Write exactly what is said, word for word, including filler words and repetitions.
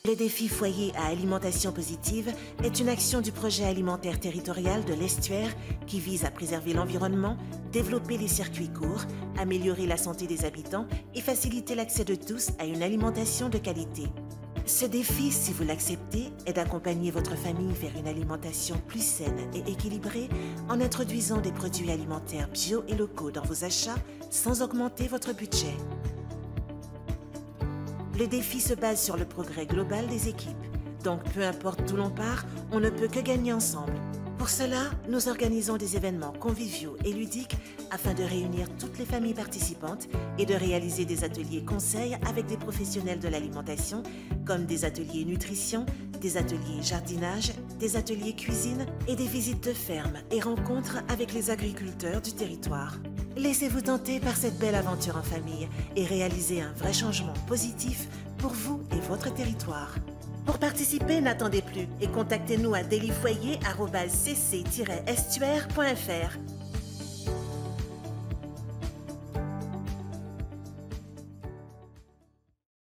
Le défi foyer à alimentation positive est une action du projet alimentaire territorial de l'Estuaire qui vise à préserver l'environnement, développer les circuits courts, améliorer la santé des habitants et faciliter l'accès de tous à une alimentation de qualité. Ce défi, si vous l'acceptez, est d'accompagner votre famille vers une alimentation plus saine et équilibrée en introduisant des produits alimentaires bio et locaux dans vos achats sans augmenter votre budget. Le défi se base sur le progrès global des équipes. Donc, peu importe d'où l'on part, on ne peut que gagner ensemble. Pour cela, nous organisons des événements conviviaux et ludiques afin de réunir toutes les familles participantes et de réaliser des ateliers conseils avec des professionnels de l'alimentation, comme des ateliers nutrition, des ateliers jardinage, des ateliers cuisine et des visites de ferme et rencontres avec les agriculteurs du territoire. Laissez-vous tenter par cette belle aventure en famille et réalisez un vrai changement positif pour vous et votre territoire. Pour participer, n'attendez plus et contactez-nous à dailyfoyer arobase c c tiret estuaire point f r.